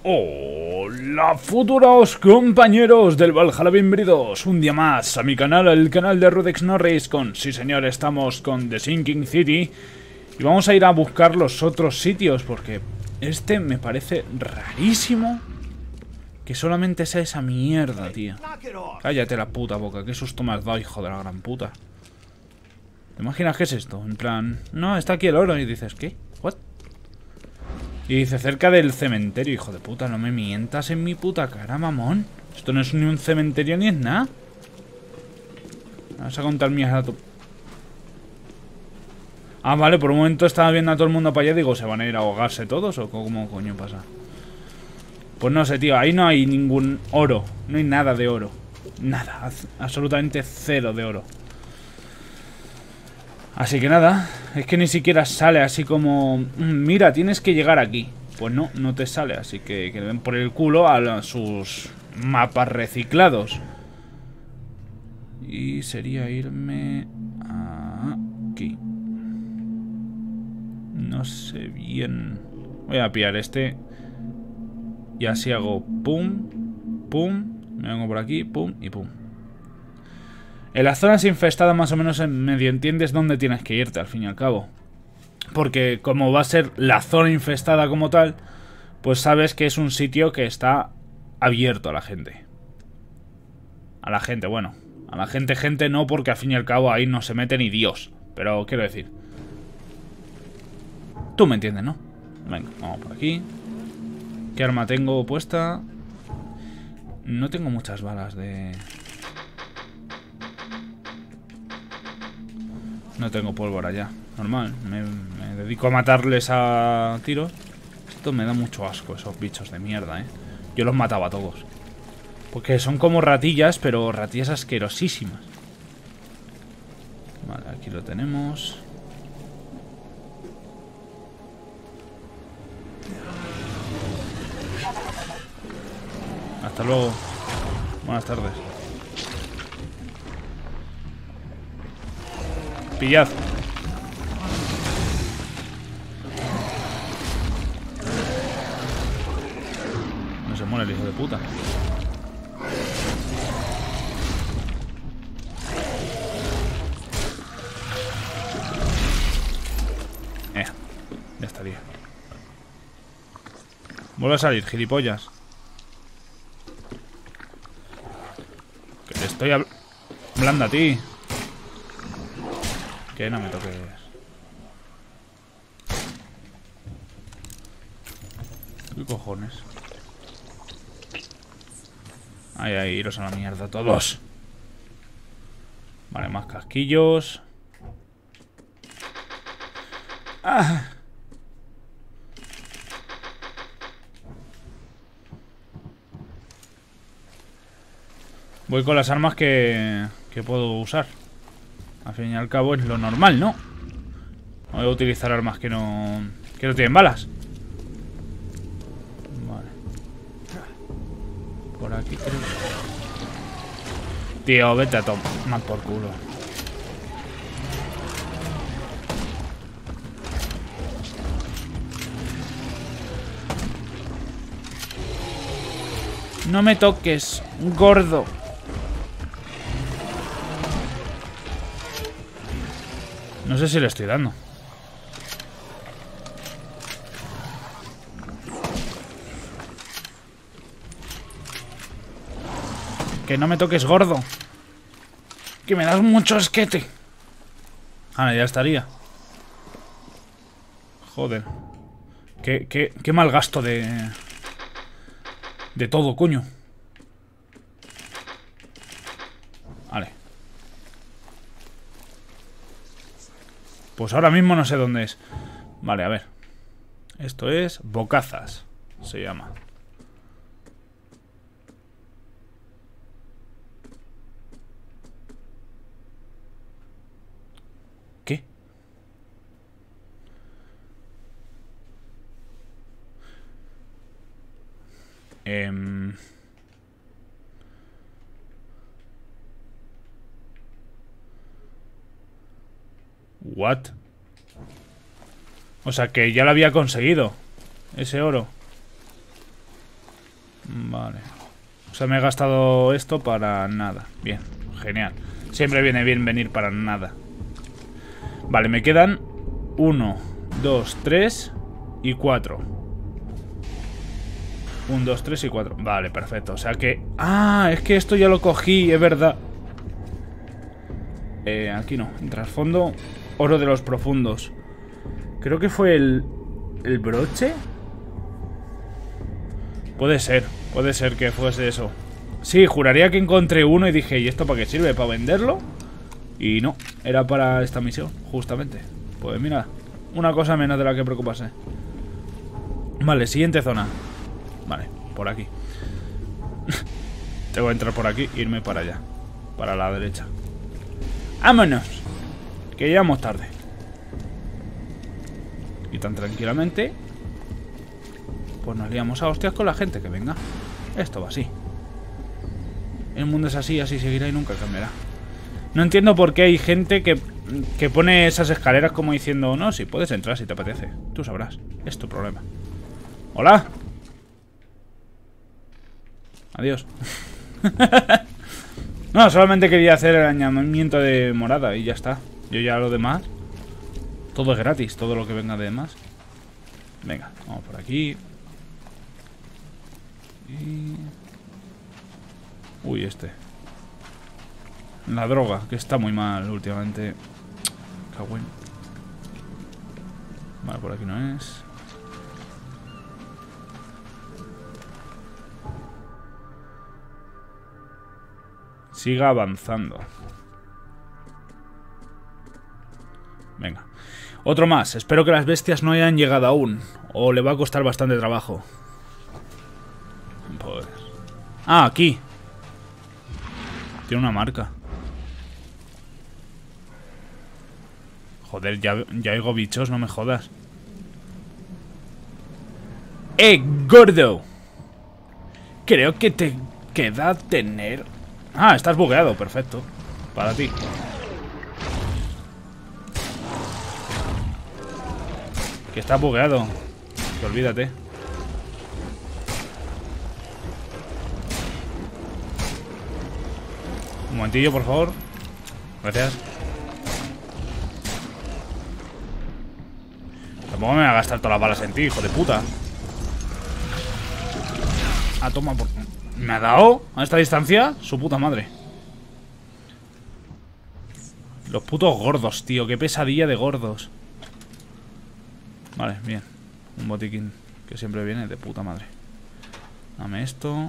Hola futuros compañeros del Valhalla, bienvenidos un día más a mi canal, el canal de Rudex Norris. Sí señor, estamos con The Sinking City y vamos a ir a buscar los otros sitios porque este me parece rarísimo que solamente sea esa mierda, tío. Cállate la puta boca, qué susto me has dado, hijo de la gran puta. ¿Te imaginas qué es esto? En plan, no, está aquí el oro y dices, ¿qué? ¿What? Y dice, cerca del cementerio, hijo de puta, no me mientas en mi puta cara, mamón. Esto no es ni un cementerio ni es nada. Vas a contar mierda a tu... Ah, vale, por un momento estaba viendo a todo el mundo para allá. Digo, ¿se van a ir a ahogarse todos o cómo coño pasa? Pues no sé, tío, ahí no hay ningún oro. No hay nada de oro. Nada, absolutamente cero de oro. Así que nada, es que ni siquiera sale así como... Mira, tienes que llegar aquí. Pues no, no te sale, así que le den por el culo a sus mapas reciclados. Y sería irme... aquí. No sé bien... Voy a pillar este. Y así hago pum, pum. Me vengo por aquí, pum y pum. En las zonas infestadas más o menos medio entiendes dónde tienes que irte al fin y al cabo. Porque como va a ser la zona infestada como tal, pues sabes que es un sitio que está abierto a la gente. A la gente, bueno. A la gente no, porque al fin y al cabo ahí no se mete ni Dios. Pero quiero decir... Tú me entiendes, ¿no? Venga, vamos por aquí. ¿Qué arma tengo puesta? No tengo muchas balas de... No tengo pólvora ya. Normal. Me dedico a matarles a tiros. Esto me da mucho asco, esos bichos de mierda, ¿eh? Yo los mataba a todos. Porque son como ratillas, pero ratillas asquerosísimas. Vale, aquí lo tenemos. Hasta luego. Buenas tardes. Pillad. No se muere el hijo de puta. Ya estaría. Vuelve a salir, gilipollas. Que te estoy hablando a ti. Que no me toques. ¿Qué cojones? Ahí, iros a la mierda todos. Vale, más casquillos. ¡Ah! Voy con las armas que puedo usar. Al fin y al cabo es lo normal, ¿no? No voy a utilizar armas que no tienen balas. Vale. Por aquí creo. Tío, vete a tomar por culo. No me toques, gordo. No sé si le estoy dando. Que no me toques, gordo. Que me das mucho esquete. Ah, ya estaría. Joder. Qué mal gasto de todo, coño. Vale. Pues ahora mismo no sé dónde es. Vale, a ver. Esto es Bocazas. Se llama. ¿Qué? What? O sea que ya lo había conseguido. Ese oro. Vale. O sea, me he gastado esto para nada. Bien, genial. Siempre viene bien venir para nada. Vale, me quedan 1, 2, 3 y 4. 1, 2, 3 y 4. Vale, perfecto. O sea que... Ah, es que esto ya lo cogí, es verdad. Aquí no. En trasfondo, oro de los profundos. Creo que fue el broche. Puede ser que fuese eso. Sí, juraría que encontré uno y dije, ¿y esto para qué sirve? ¿Para venderlo? Y no, era para esta misión, justamente. Pues mira, una cosa menos de la que preocuparse. Vale, siguiente zona. Vale, por aquí. Tengo que entrar por aquí e irme para allá. Para la derecha. ¡Vámonos! Que llegamos tarde. Y tan tranquilamente pues nos liamos a hostias con la gente que venga. Esto va así. El mundo es así, así seguirá y nunca cambiará. No entiendo por qué hay gente que pone esas escaleras como diciendo, no, si puedes entrar si te apetece. Tú sabrás, es tu problema. ¡Hola! Adiós. No, solamente quería hacer el añadimiento de morada y ya está. Yo ya lo demás, todo es gratis, todo lo que venga de demás. Venga, vamos por aquí. Y... Uy, este. La droga, que está muy mal últimamente. Cagüen. Vale, por aquí no es. Siga avanzando. Venga. Otro más. Espero que las bestias no hayan llegado aún. O le va a costar bastante trabajo. Pues... Ah, aquí. Tiene una marca. Joder, ya oigo bichos, no me jodas. Gordo! Creo que te queda tener... Ah, estás bugueado, perfecto. Para ti. Que estás bugueado. Que olvídate. Un momentillo, por favor. Gracias. Tampoco me voy a gastar todas las balas en ti, hijo de puta. Ah, toma por... ¿Me ha dado a esta distancia? Su puta madre. Los putos gordos, tío. Qué pesadilla de gordos. Vale, bien. Un botiquín que siempre viene de puta madre. Dame esto.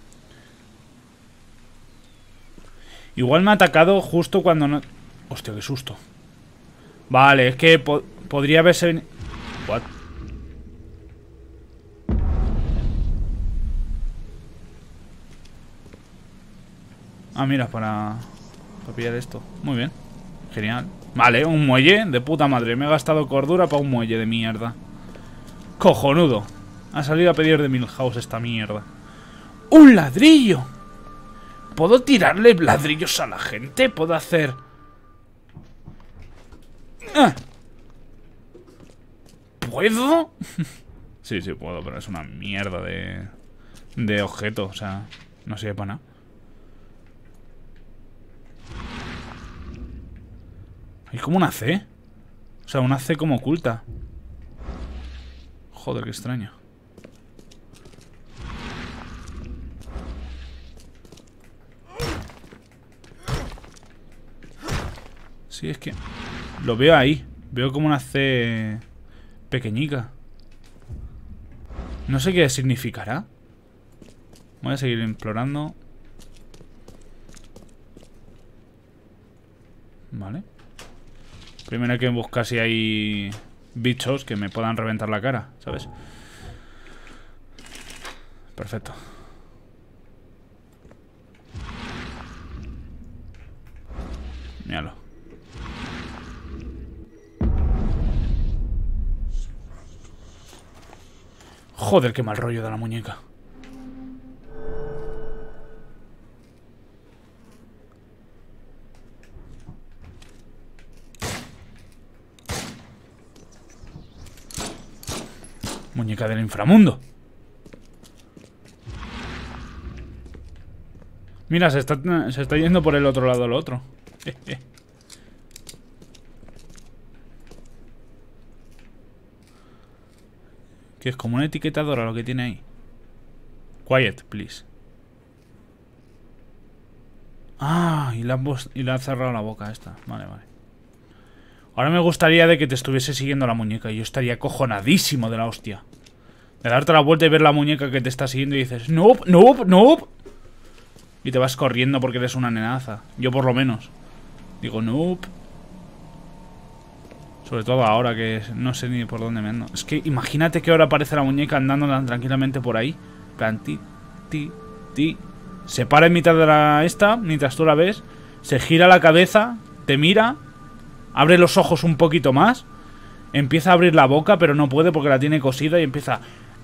Igual me ha atacado justo cuando no... Hostia, qué susto. Vale, es que podría haberse... What? Ah, mira, para pillar esto. Muy bien. Genial. Vale, un muelle de puta madre. Me he gastado cordura para un muelle de mierda. Cojonudo. Ha salido a pedir de Milhouse esta mierda. ¡Un ladrillo! ¿Puedo tirarle ladrillos a la gente? ¿Puedo hacer...? ¡Ah! ¿Puedo? Sí, sí puedo, pero es una mierda de objeto. O sea, no sirve para nada. Hay como una C. O sea, una C como oculta. Joder, qué extraño. Sí, es que lo veo ahí. Veo como una C pequeñica. No sé qué significará. Voy a seguir explorando. Vale. Primero hay que buscar si hay bichos que me puedan reventar la cara, ¿sabes? Perfecto. Míralo. Joder, qué mal rollo de la muñeca. Muñeca del inframundo. Mira, se está yendo por el otro lado el otro. Que es como una etiquetadora lo que tiene ahí. Quiet, please. Ah, y le ha cerrado la boca esta. Vale, vale. Ahora me gustaría de que te estuviese siguiendo la muñeca. Y yo estaría cojonadísimo de la hostia. De darte la vuelta y ver la muñeca que te está siguiendo y dices nope, nope, nope. Y te vas corriendo porque eres una nenaza. Yo por lo menos. Digo nope. Sobre todo ahora que no sé ni por dónde me ando. Es que imagínate que ahora aparece la muñeca andando tan tranquilamente por ahí. Plan, ti. Se para en mitad de la esta, mientras tú la ves. Se gira la cabeza, te mira, abre los ojos un poquito más, empieza a abrir la boca, pero no puede porque la tiene cosida y empieza...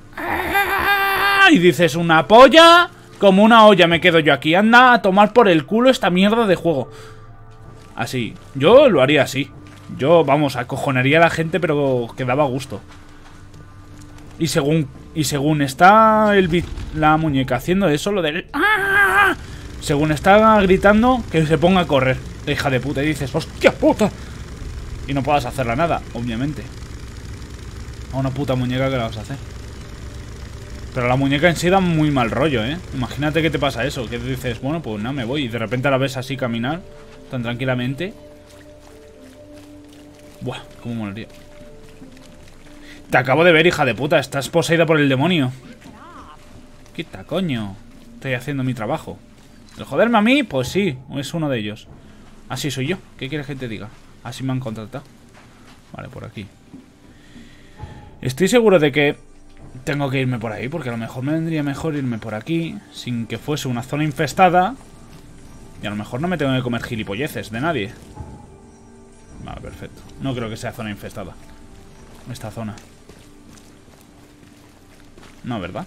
Y dices, una polla, como una olla me quedo yo aquí. Anda a tomar por el culo esta mierda de juego. Así, yo lo haría así. Yo, vamos, acojonaría a la gente, pero que daba gusto. Y según está la muñeca haciendo eso, lo del... ¡Ah! Según está gritando, que se ponga a correr. La hija de puta. Y dices, ¡hostia puta! Y no puedas hacerla nada, obviamente. A una puta muñeca que la vas a hacer. Pero la muñeca en sí da muy mal rollo, ¿eh? Imagínate que te pasa eso. Que dices, bueno, pues no, me voy. Y de repente la ves así caminar, tan tranquilamente. Buah, cómo molaría. Te acabo de ver, hija de puta. Estás poseída por el demonio. Quita, coño. Estoy haciendo mi trabajo. ¿El joderme a mí? Pues sí, es uno de ellos. Así soy yo. ¿Qué quieres que te diga? Así me han contratado. Vale, por aquí. Estoy seguro de que tengo que irme por ahí, porque a lo mejor me vendría mejor irme por aquí, sin que fuese una zona infestada. Y a lo mejor no me tengo que comer gilipolleces de nadie. Vale, perfecto. No creo que sea zona infestada esta zona. No, ¿verdad?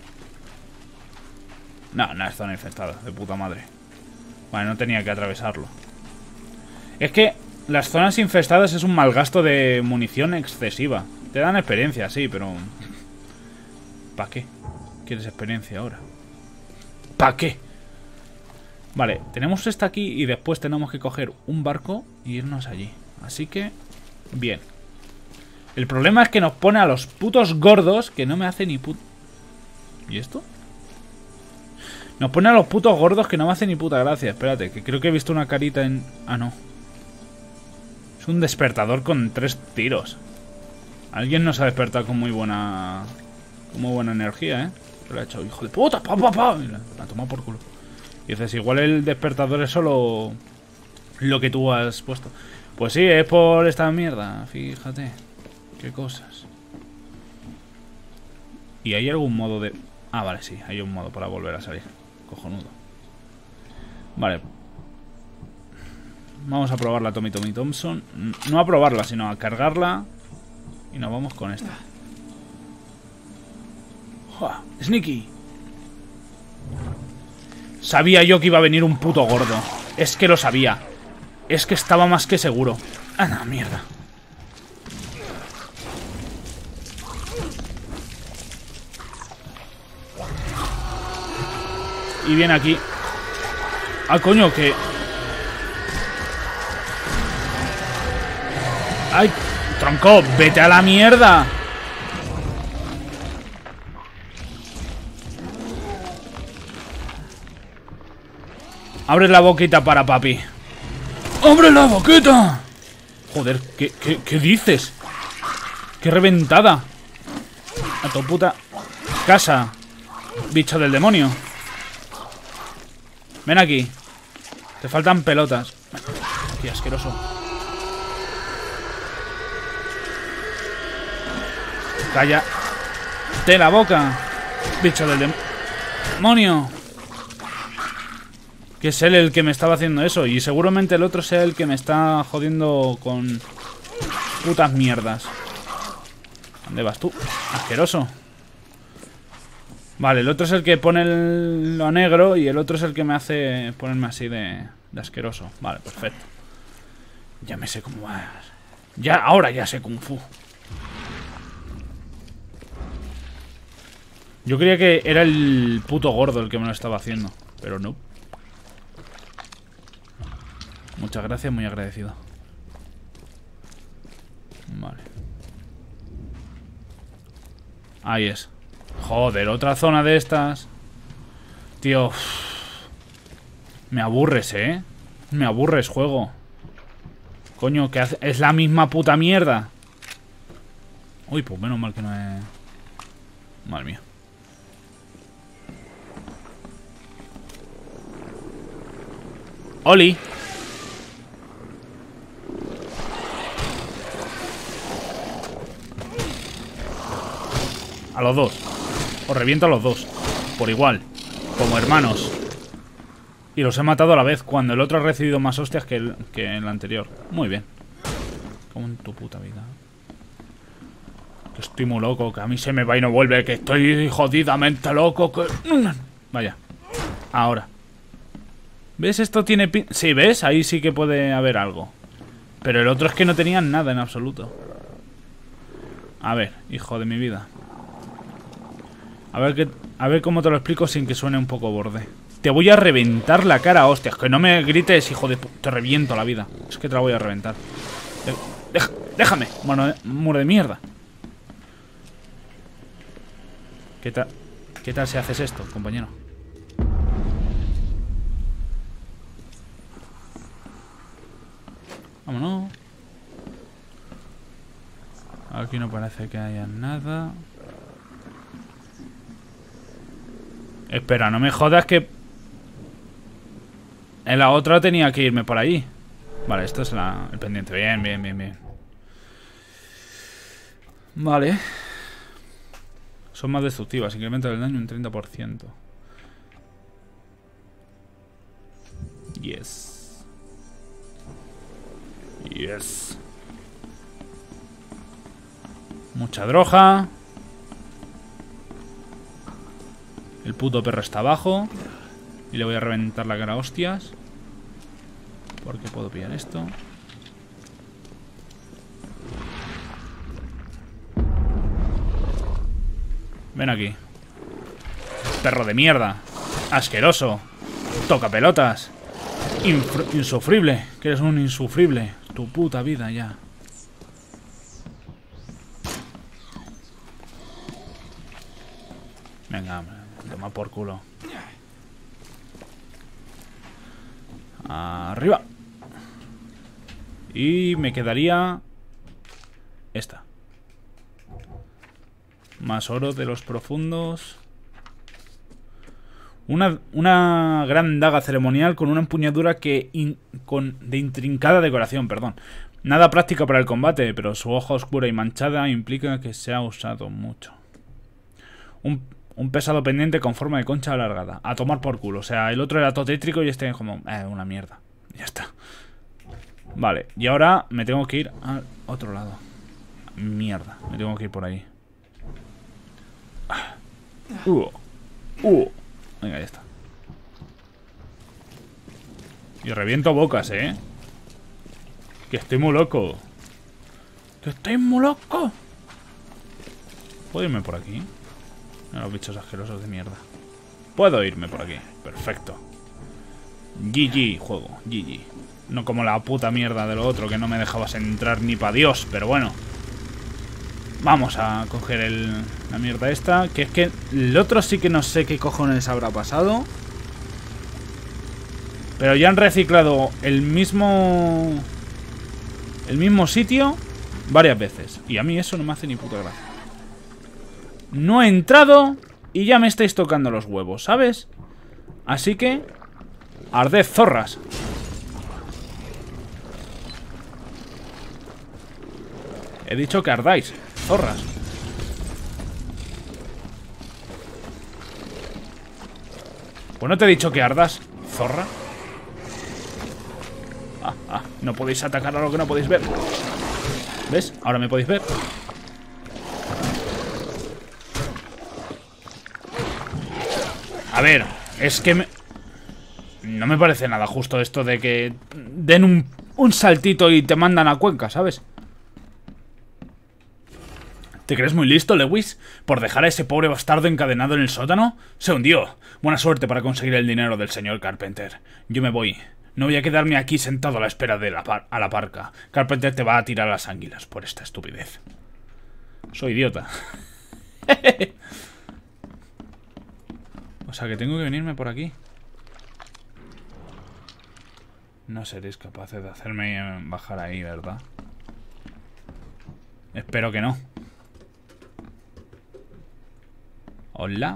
No, no es zona infestada, de puta madre. Vale, no tenía que atravesarlo. Es que las zonas infestadas es un mal gasto de munición excesiva. Te dan experiencia, sí, pero... ¿para qué? ¿Quieres experiencia ahora? ¿Para qué? Vale, tenemos esta aquí y después tenemos que coger un barco y irnos allí. Así que... bien. El problema es que nos pone a los putos gordos que no me hace ni puta... ¿Y esto? Nos pone a los putos gordos que no me hace ni puta gracia. Espérate, que creo que he visto una carita en... ah, no. Es un despertador con 3 tiros. Alguien nos ha despertado con muy buena... con muy buena energía, ¿eh? Se lo ha hecho, hijo de puta, pa, pa, pa. Y la ha tomado por culo. Y dices, igual el despertador es solo lo que tú has puesto. Pues sí, es por esta mierda. Fíjate. Qué cosas. ¿Y hay algún modo de...? Ah, vale, sí. Hay un modo para volver a salir. Cojonudo. Vale. Vamos a probar la Tommy Thompson. No a probarla, sino a cargarla. Y nos vamos con esta. ¡Joder! ¡Sneaky! Sabía yo que iba a venir un puto gordo. Es que lo sabía. Es que estaba más que seguro. ¡Ah, no, mierda! Y viene aquí. ¡Ah, coño! Que... ¡ay! ¡Tronco! ¡Vete a la mierda! Abre la boquita para papi. ¡Abre la boquita! Joder, ¿qué dices? ¡Qué reventada! A tu puta casa, bicho del demonio. Ven aquí. Te faltan pelotas. Qué asqueroso. Cállate la boca, bicho del demonio. Que es él el que me estaba haciendo eso. Y seguramente el otro sea el que me está jodiendo con putas mierdas. ¿Dónde vas tú? Asqueroso. Vale, el otro es el que pone lo negro y el otro es el que me hace ponerme así de asqueroso. Vale, perfecto. Ya me sé cómo vas. Ya, ahora ya sé Kung Fu. Yo creía que era el puto gordo el que me lo estaba haciendo, pero no. Muchas gracias, muy agradecido. Vale. Ahí es. Joder, otra zona de estas. Tío. Me aburres, ¿eh? Me aburres, juego. Coño, que es la misma puta mierda. Uy, pues menos mal que no es... Madre mía. ¡Oli! A los dos. Os reviento a los dos. Por igual. Como hermanos. Y los he matado a la vez, cuando el otro ha recibido más hostias que el anterior. Muy bien. Como en tu puta vida. Que estoy muy loco, que a mí se me va y no vuelve, que estoy jodidamente loco, que... Vaya. Ahora. ¿Ves? Esto tiene... Sí, ¿ves? Ahí sí que puede haber algo. Pero el otro es que no tenía nada en absoluto. A ver, hijo de mi vida. A ver cómo te lo explico sin que suene un poco borde. Te voy a reventar la cara, hostias. Que no me grites, hijo de... Te reviento la vida. Es que te la voy a reventar. Déjame, muro de mierda. ¿Qué tal si haces esto, compañero? Vámonos. Aquí no parece que haya nada. Espera, no me jodas que... En la otra tenía que irme por ahí. Vale, esto es el pendiente. Bien, bien, bien, bien. Vale. Son más destructivas. Incrementa el daño un 30%. Yes. Yes. Mucha droga. El puto perro está abajo. Y le voy a reventar la cara a hostias. Porque puedo pillar esto. Ven aquí. Perro de mierda. Asqueroso. Toca pelotas. Insufrible. Que eres un insufrible. Tu puta vida ya. Venga, toma por culo. Arriba. Y me quedaría esta. Más oro de los profundos. Una gran daga ceremonial con una empuñadura de intrincada decoración, perdón. Nada práctica para el combate, pero su hoja oscura y manchada implica que se ha usado mucho. Un pesado pendiente con forma de concha alargada. A tomar por culo. O sea, el otro era todo tétrico y este es como... una mierda. Ya está. Vale, y ahora me tengo que ir al otro lado. Mierda, me tengo que ir por ahí. Venga, ya está. Y reviento bocas, ¿eh? Que estoy muy loco. Que estoy muy loco. ¿Puedo irme por aquí? Mira los bichos asquerosos de mierda. Puedo irme por aquí. Perfecto. GG, juego. GG. No como la puta mierda de lo otro, que no me dejabas entrar ni pa' Dios. Pero bueno. Vamos a coger la mierda esta. Que es que el otro sí que no sé qué cojones habrá pasado. Pero ya han reciclado el mismo sitio varias veces. Y a mí eso no me hace ni puta gracia. No he entrado y ya me estáis tocando los huevos, ¿sabes? Así que... arded, zorras. He dicho que ardáis, zorras. Pues no te he dicho que ardas, zorra. No podéis atacar a lo que no podéis ver. ¿Ves? Ahora me podéis ver. A ver, es que no me parece nada justo esto de que den un saltito y te mandan a Cuenca, ¿sabes? ¿Te crees muy listo, Lewis? ¿Por dejar a ese pobre bastardo encadenado en el sótano? Se hundió. Buena suerte para conseguir el dinero del señor Carpenter. Yo me voy. No voy a quedarme aquí sentado a la espera de a la parca. Carpenter te va a tirar a las anguilas por esta estupidez. Soy idiota. O sea que tengo que venirme por aquí. No seréis capaces de hacerme bajar ahí, ¿verdad? Espero que no. Hola.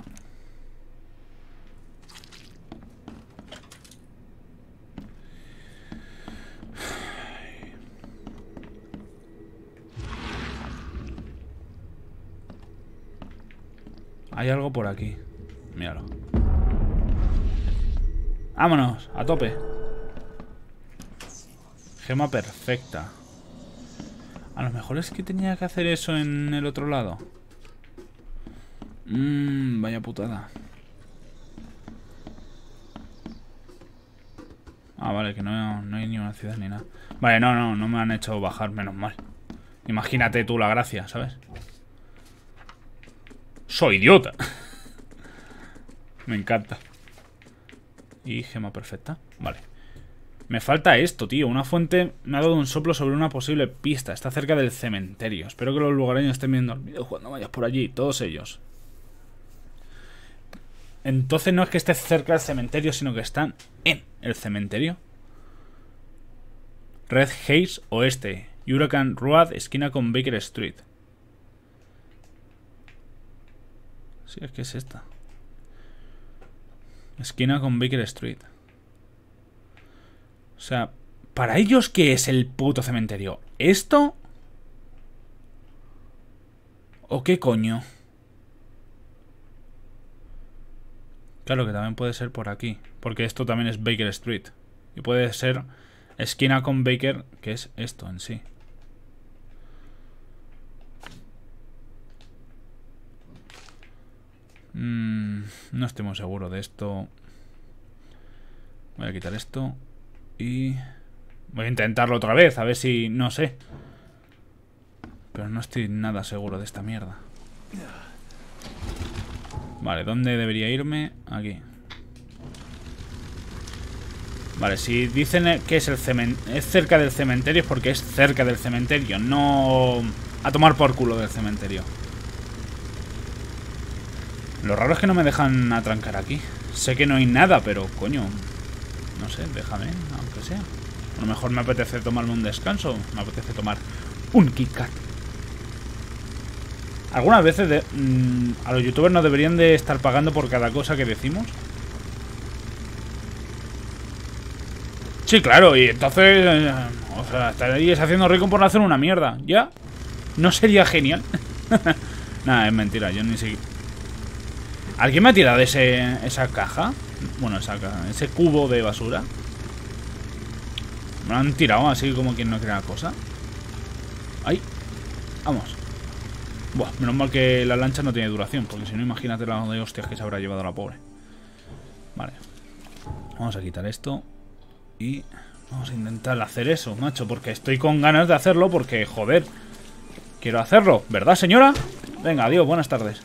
Hay algo por aquí. Míralo. Vámonos, a tope. Gema perfecta. A lo mejor es que tenía que hacer eso en el otro lado. Vaya putada. Ah, vale, que no hay ni una ciudad ni nada. Vale, no me han hecho bajar, menos mal. Imagínate tú la gracia, ¿sabes? ¡Soy idiota! Me encanta. Y gema perfecta. Vale. Me falta esto, tío. Una fuente me ha dado un soplo sobre una posible pista. Está cerca del cementerio. Espero que los lugareños estén viendo el vídeo cuando vayas por allí. Todos ellos. Entonces no es que esté cerca del cementerio, sino que están en el cementerio. Red Haze Oeste. Hurricane Road, esquina con Baker Street. Sí, es que es esta. Esquina con Baker Street. O sea, ¿para ellos qué es el puto cementerio? ¿Esto? ¿O qué coño? Claro que también puede ser por aquí. Porque esto también es Baker Street. Y puede ser esquina con Baker, que es esto en sí. No estoy muy seguro de esto. Voy a quitar esto. Y voy a intentarlo otra vez, a ver si... no sé. Pero no estoy nada seguro de esta mierda. Vale, ¿dónde debería irme? Aquí. Vale, si dicen que es es cerca del cementerio, es porque es cerca del cementerio, no a tomar por culo del cementerio. Lo raro es que no me dejan atrancar aquí. Sé que no hay nada, pero coño, no sé, déjame, aunque sea. A lo mejor me apetece tomarme un descanso. Me apetece tomar un Kit Kat. Algunas veces a los youtubers no deberían de estar pagando por cada cosa que decimos. Sí, claro, y entonces o sea, estaríais haciendo rico por no hacer una mierda. ¿Ya? ¿No sería genial? Nada, es mentira, yo ni siquiera... ¿Alguien me ha tirado esa caja? Bueno, ese cubo de basura. Me lo han tirado así como quien no quiere la cosa. ¡Ahí! Vamos. Buah, menos mal que la lancha no tiene duración, porque si no, imagínate la de hostias que se habrá llevado la pobre. Vale. Vamos a quitar esto. Y vamos a intentar hacer eso, macho, porque estoy con ganas de hacerlo, porque, joder, quiero hacerlo, ¿verdad, señora? Venga, adiós, buenas tardes.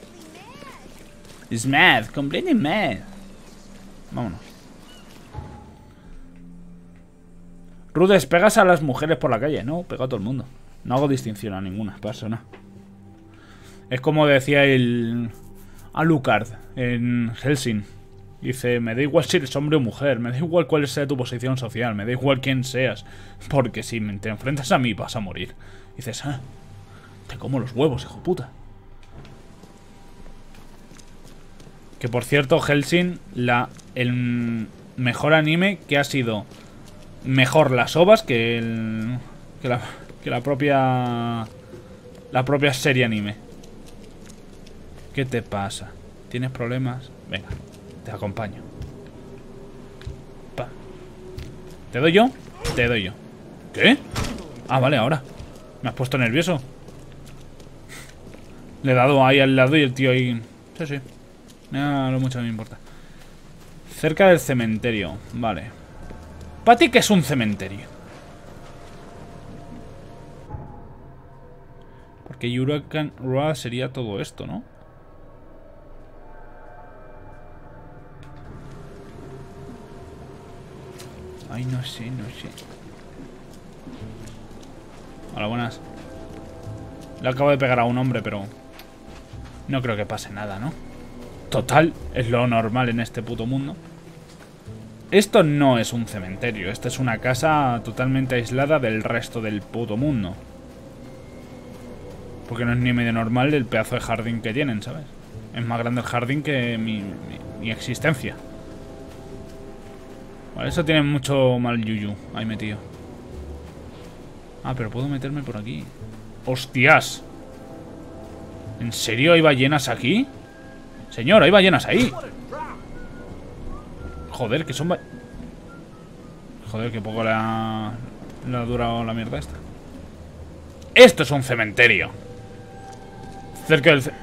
It's mad, completely mad. Vámonos. Rudes, pegas a las mujeres por la calle. No, pego a todo el mundo. No hago distinción a ninguna persona. Es como decía el Alucard en Hellsing. Dice, me da igual si eres hombre o mujer, me da igual cuál sea tu posición social, me da igual quién seas, porque si te enfrentas a mí vas a morir. Dices, te como los huevos, hijo puta. Que por cierto, Hellsing, el mejor anime que ha sido mejor las OVAs que la propia serie anime. ¿Qué te pasa? ¿Tienes problemas? Venga, te acompaño. Pa. ¿Te doy yo? Te doy yo. ¿Qué? Ah, vale, ahora. Me has puesto nervioso. Le he dado ahí al lado y el tío ahí... Sí, sí. No, lo mucho me importa. Cerca del cementerio. Vale. ¿Para ti qué es un cementerio? Porque Hurricane Road sería todo esto, ¿no? Ay, no sé, no sé. Hola, buenas. Le acabo de pegar a un hombre, pero no creo que pase nada, ¿no? Total, es lo normal en este puto mundo. Esto no es un cementerio. Esta es una casa totalmente aislada del resto del puto mundo. Porque no es ni medio normal el pedazo de jardín que tienen, ¿sabes? Es más grande el jardín que mi existencia. Vale, eso tiene mucho mal yuyu ahí metido. Ah, pero puedo meterme por aquí. ¡Hostias! ¿En serio hay ballenas aquí? Señor, hay ballenas ahí. Joder, que son Joder, que poco le ha durado la mierda esta. Esto es un cementerio. Cerca del...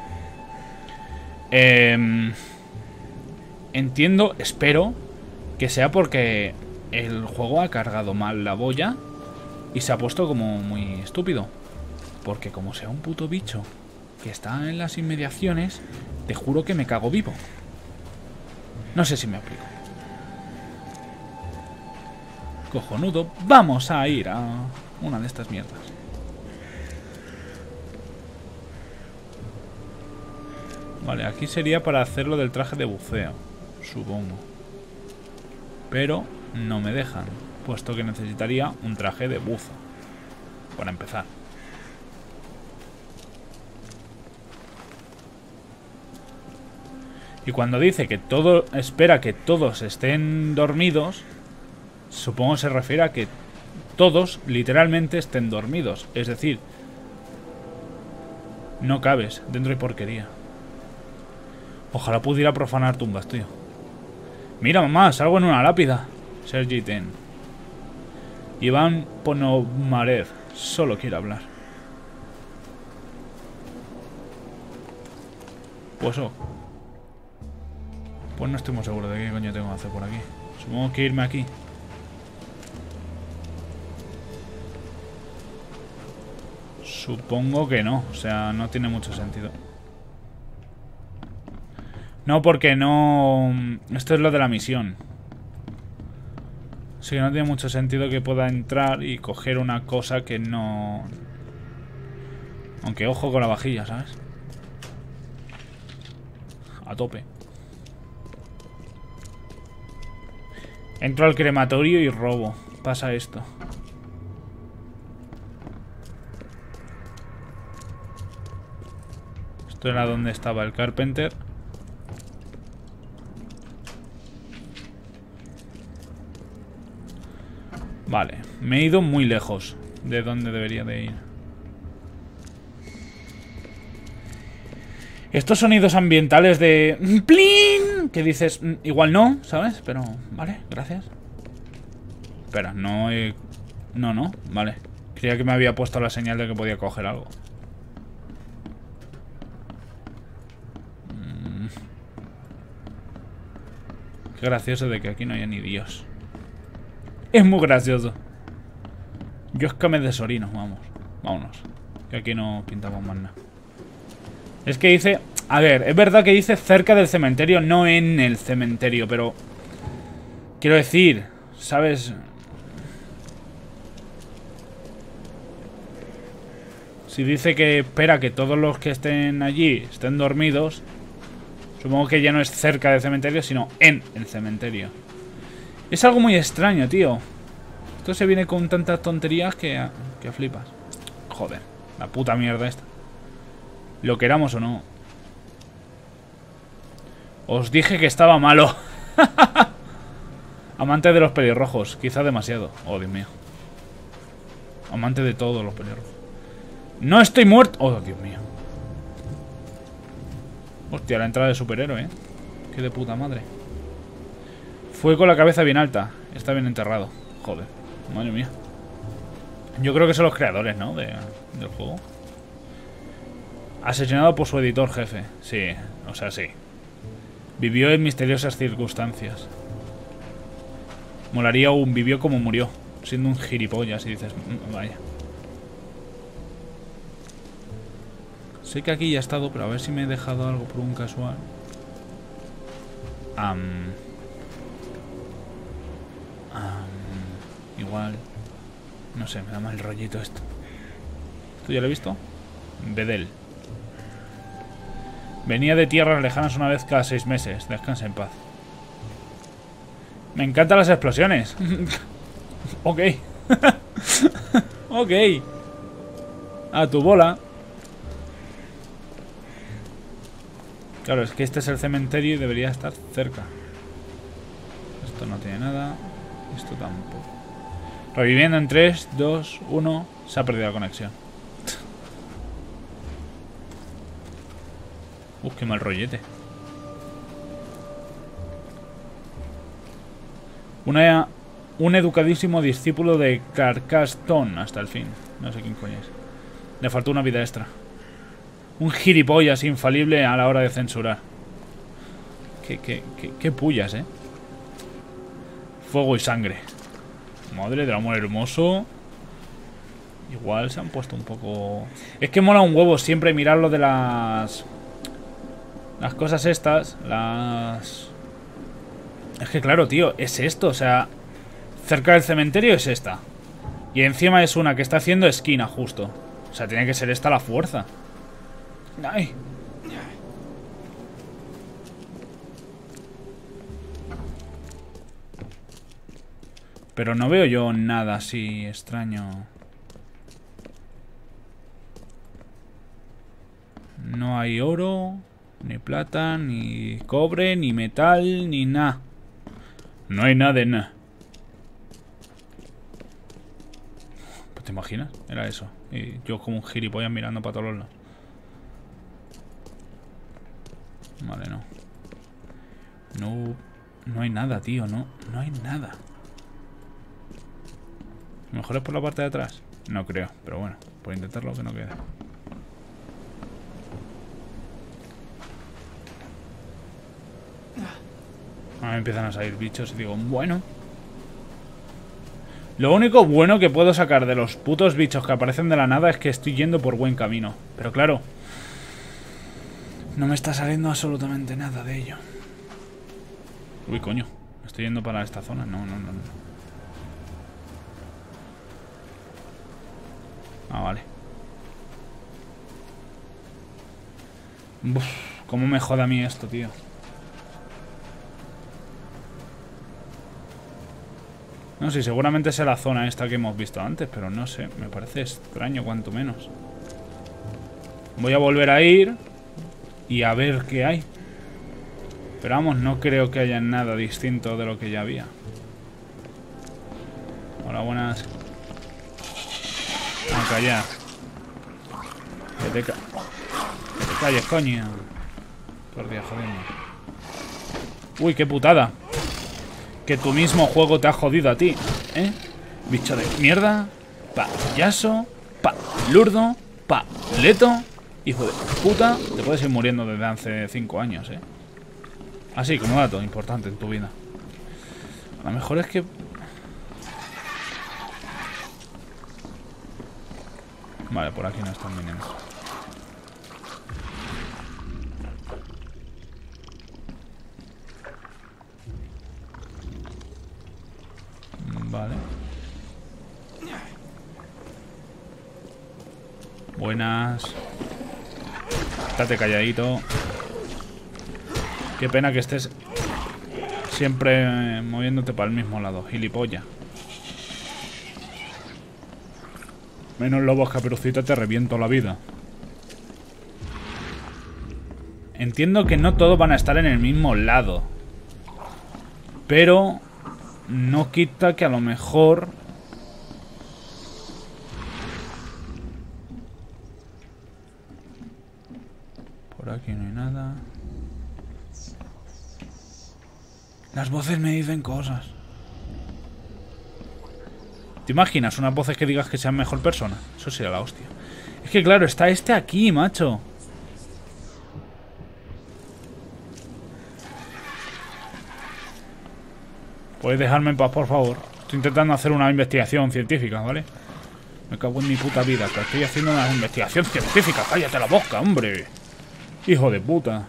Entiendo, espero que sea porque el juego ha cargado mal la boya y se ha puesto como muy estúpido. Porque como sea un puto bicho que está en las inmediaciones, te juro que me cago vivo. No sé si me explico. Cojonudo, vamos a ir a una de estas mierdas. Vale, aquí sería para hacer lo del traje de buceo, supongo. Pero no me dejan, puesto que necesitaría un traje de buzo para empezar. Y cuando dice que todo espera que todos estén dormidos, supongo se refiere a que todos literalmente estén dormidos. Es decir, no cabes, dentro hay porquería. Ojalá pudiera profanar tumbas, tío. Mira, mamá, salgo en una lápida. Sergi Ten. Iván Ponomarev solo quiere hablar. Pues pues no estoy muy seguro de qué coño tengo que hacer por aquí. Supongo que irme aquí. Supongo que no. O sea, no tiene mucho sentido. No, porque no... Esto es lo de la misión. Así que no tiene mucho sentido que pueda entrar y coger una cosa que no... Aunque ojo con la vajilla, ¿sabes? A tope. Entro al crematorio y robo. Pasa esto. Esto era donde estaba el Carpenter. Vale, me he ido muy lejos de donde debería de ir. Estos sonidos ambientales de... ¡Plin! Que dices, igual no, ¿sabes? Pero, vale, gracias. Espera, no he... No, vale. Creía que me había puesto la señal de que podía coger algo. Qué gracioso de que aquí no haya ni Dios. Es muy gracioso. Yo es que me desorino, vamos. Vámonos. Que aquí no pintamos más nada. Es que dice... A ver, es verdad que dice cerca del cementerio, no en el cementerio, pero... Quiero decir, ¿sabes? Si dice que espera que todos los que estén allí estén dormidos, supongo que ya no es cerca del cementerio, sino en el cementerio. Es algo muy extraño, tío. Esto se viene con tantas tonterías que flipas. Joder, la puta mierda esta. Lo queramos o no. Os dije que estaba malo. Amante de los pelirrojos. Quizá demasiado. Oh, Dios mío. Amante de todos los pelirrojos. No estoy muerto. Oh, Dios mío. Hostia, la entrada de superhéroe, ¿eh? Qué de puta madre. Fue con la cabeza bien alta. Está bien enterrado. Joder. Madre mía. Yo creo que son los creadores, ¿no? Del juego. Asesinado por su editor jefe. Sí, o sea, sí. Vivió en misteriosas circunstancias. Molaría un vivió como murió. Siendo un gilipollas y dices, vaya. Sé que aquí ya he estado, pero a ver si me he dejado algo por un casual. igual. No sé, me da mal rollito esto. ¿Esto ya lo he visto? Bedel. Venía de tierras lejanas una vez cada 6 meses. Descansa en paz. Me encantan las explosiones. Ok. Ok. A tu bola. Claro, es que este es el cementerio y debería estar cerca. Esto no tiene nada. Esto tampoco. Reviviendo en 3, 2, 1. Se ha perdido la conexión. Qué mal rollete. Un educadísimo discípulo de Carcassonne hasta el fin. No sé quién coño es. Le faltó una vida extra. Un gilipollas infalible a la hora de censurar. Qué pullas, Fuego y sangre. Madre del amor hermoso. Igual se han puesto un poco... Es que mola un huevo siempre mirar lo de las cosas estas. Es que claro, tío, es esto, o sea... Cerca del cementerio es esta. Y encima es una que está haciendo esquina justo. O sea, tiene que ser esta la fuerza. ¡Ay! Pero no veo yo nada así extraño. No hay oro, ni plata, ni cobre, ni metal, ni nada. No hay nada de nada. ¿Te imaginas? Era eso. Y yo como un gilipollas mirando para todos los lados. Vale, no. No hay nada, tío. No hay nada. ¿Mejor es por la parte de atrás? No creo, pero bueno. Por intentarlo que no quede. Ahora empiezan a salir bichos y digo, bueno. Lo único bueno que puedo sacar de los putos bichos que aparecen de la nada es que estoy yendo por buen camino. Pero claro, no me está saliendo absolutamente nada de ello. Uy, coño. ¿Estoy yendo para esta zona? No. Ah, vale. Uf, cómo me jode a mí esto, tío. No sé, seguramente sea la zona esta que hemos visto antes, pero no sé, me parece extraño cuanto menos. Voy a volver a ir y a ver qué hay. Pero vamos, no creo que haya nada distinto de lo que ya había. Hola, buenas. A callar. Que te calles, coño. Por Dios, jodiendo. Uy, qué putada. Que tu mismo juego te ha jodido a ti, Bicho de mierda. Payaso. Lurdo. Leto. Hijo de puta. Te puedes ir muriendo desde hace 5 años, Así, como dato importante en tu vida. A lo mejor es que... Vale, por aquí no están viniendo. Vale. Buenas. Estate calladito. Qué pena que estés siempre moviéndote para el mismo lado, gilipollas. Menos lobos, Caperucita, te reviento la vida. Entiendo que no todos van a estar en el mismo lado. Pero no quita que a lo mejor... Por aquí no hay nada. Las voces me dicen cosas. ¿Te imaginas unas voces que digas que sean mejor persona? Eso sería la hostia. Es que claro, está este aquí, macho. ¿Puedes dejarme en paz, por favor? Estoy intentando hacer una investigación científica, ¿vale? Me cago en mi puta vida, que estoy haciendo una investigación científica. ¡Cállate la boca, hombre! Hijo de puta.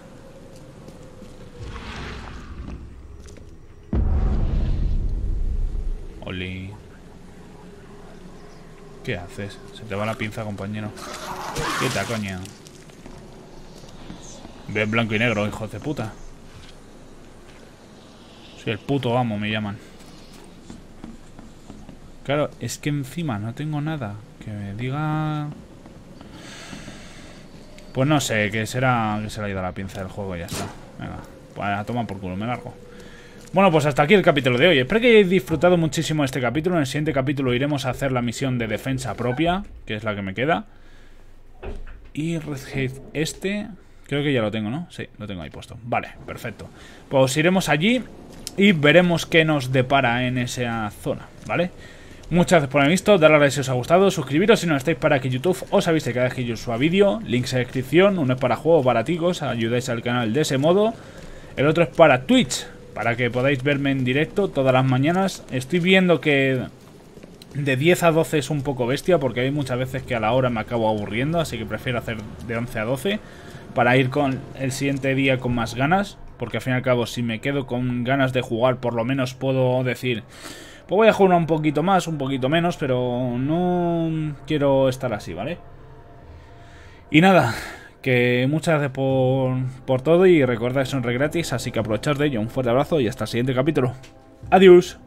Oli. ¿Qué haces? Se te va la pinza, compañero. Quita, coño. Ve en blanco y negro, hijos de puta. Soy el puto amo, me llaman. Claro, es que encima no tengo nada que me diga... Pues no sé, que será que se le ha ido la pinza del juego y ya está. Venga, pues a tomar por culo, me largo. Bueno, pues hasta aquí el capítulo de hoy. Espero que hayáis disfrutado muchísimo este capítulo. En el siguiente capítulo iremos a hacer la misión de defensa propia, que es la que me queda. Y este... Creo que ya lo tengo, ¿no? Sí, lo tengo ahí puesto. Vale, perfecto. Pues iremos allí y veremos qué nos depara en esa zona, ¿vale? Muchas gracias por haber visto, darle a like si os ha gustado, suscribiros si no estáis para que YouTube os avise cada vez que yo suba vídeo, links en la descripción, uno es para juegos baraticos, ayudáis al canal de ese modo, el otro es para Twitch, para que podáis verme en directo todas las mañanas. Estoy viendo que de 10 a 12 es un poco bestia, porque hay muchas veces que a la hora me acabo aburriendo, así que prefiero hacer de 11 a 12, para ir con el siguiente día con más ganas, porque al fin y al cabo si me quedo con ganas de jugar, por lo menos puedo decir... Pues voy a jugar un poquito más, un poquito menos, pero no quiero estar así, ¿vale? Y nada, que muchas gracias por todo y recordad que son re gratis, así que aprovechad de ello. Un fuerte abrazo y hasta el siguiente capítulo. Adiós.